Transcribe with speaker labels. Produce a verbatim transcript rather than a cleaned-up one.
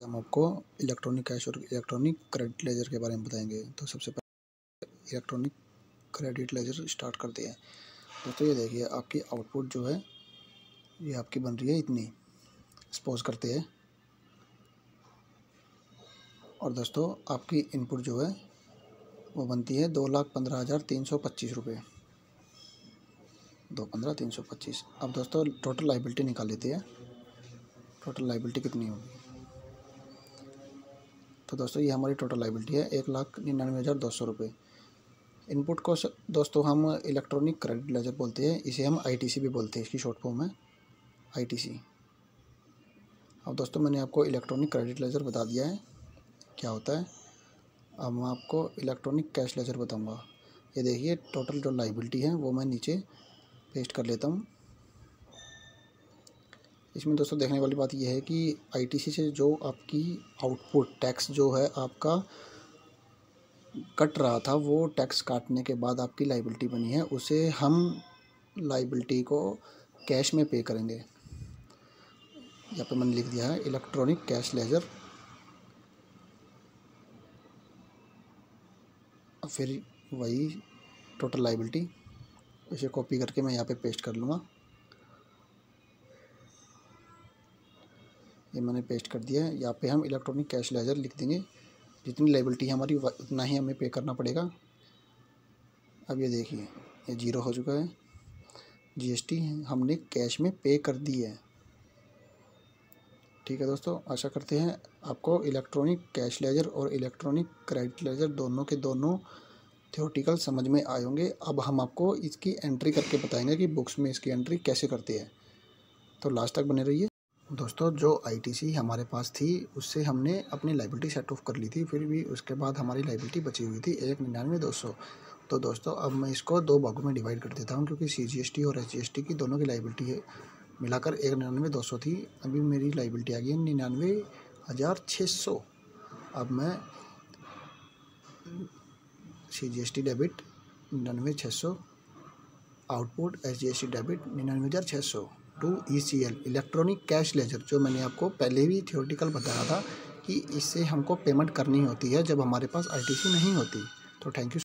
Speaker 1: हम आपको electronic cash और इलेक्ट्रॉनिक क्रेडिट लेजर के बारे में बताएंगे। तो सबसे पहले इलेक्ट्रॉनिक क्रेडिट लेजर स्टार्ट करते हैं। दोस्तों ये देखिए आपकी आउटपुट जो है ये आपकी बन रही है इतनी, सपोज करते हैं। और दोस्तों आपकी इनपुट जो है वो बनती है दो लाख पंद्रह हज़ार तीन सौ पच्चीस रुपये, दो पंद्रह तीन सौ पच्चीस। अब दोस्तों टोटल लाइबिलिटी निकाल लेते हैं। टोटल लाइबिलिटी कितनी होगी? तो दोस्तों ये हमारी टोटल लाइबिलिटी है एक लाख निन्यानवे हज़ार दो सौ रुपये। इनपुट को दोस्तों हम इलेक्ट्रॉनिक क्रेडिट लेजर बोलते हैं, इसे हम आईटीसी भी बोलते हैं, इसकी शॉर्ट फॉर्म है आईटीसी। अब दोस्तों मैंने आपको इलेक्ट्रॉनिक क्रेडिट लेजर बता दिया है क्या होता है। अब मैं आपको इलेक्ट्रॉनिक कैश लेजर बताऊंगा। ये देखिए टोटल जो लाइबिलिटी है वो मैं नीचे पेस्ट कर लेता हूँ। इसमें दोस्तों देखने वाली बात यह है कि आईटीसी से जो आपकी आउटपुट टैक्स जो है आपका कट रहा था, वो टैक्स काटने के बाद आपकी लाइबिलिटी बनी है, उसे हम लाइबिलिटी को कैश में पे करेंगे। यहाँ पे मैंने लिख दिया है इलेक्ट्रॉनिक कैश लेजर। फिर वही टोटल लाइबिलिटी, इसे कॉपी करके मैं यहाँ पे पेस्ट कर लूँगा। ये मैंने पेस्ट कर दिया है। यहाँ पे हम इलेक्ट्रॉनिक कैश लेजर लिख देंगे। जितनी लाइबिलिटी है हमारी उतना ही हमें पे करना पड़ेगा। अब ये देखिए ये जीरो हो चुका है, जीएसटी हमने कैश में पे कर दी है। ठीक है दोस्तों, आशा करते हैं आपको इलेक्ट्रॉनिक कैश लेजर और इलेक्ट्रॉनिक क्रेडिट लेजर दोनों के दोनों थ्योरेटिकल समझ में आए होंगे। अब हम आपको इसकी एंट्री करके बताएंगे कि बुक्स में इसकी एंट्री कैसे करते हैं। तो लास्ट तक बने रहिए। दोस्तों जो आईटीसी हमारे पास थी उससे हमने अपनी लाइबिलिटी सेट ऑफ कर ली थी, फिर भी उसके बाद हमारी लाइबिलिटी बची हुई थी एक निन्यानवे दो सौ। तो दोस्तों अब मैं इसको दो भागों में डिवाइड कर देता हूं, क्योंकि सीजीएसटी और एचजीएसटी की दोनों की लाइबिलिटी है मिलाकर एक निन्यानवे दो सौ थी। अभी मेरी लाइबिलिटी आ गई है निन्यानवे हज़ार छः सौ। अब मैं सीजीएसटी डेबिट निन्यानवे छः सौ, आउटपुट एचजीएसटी डेबिट निन्यानवे हज़ार छः सौ to ECL electronic cash ledger, जो मैंने आपको पहले भी थ्योरेटिकल बताया था कि इससे हमको पेमेंट करनी होती है जब हमारे पास आईटीसी नहीं होती। तो थैंक यू।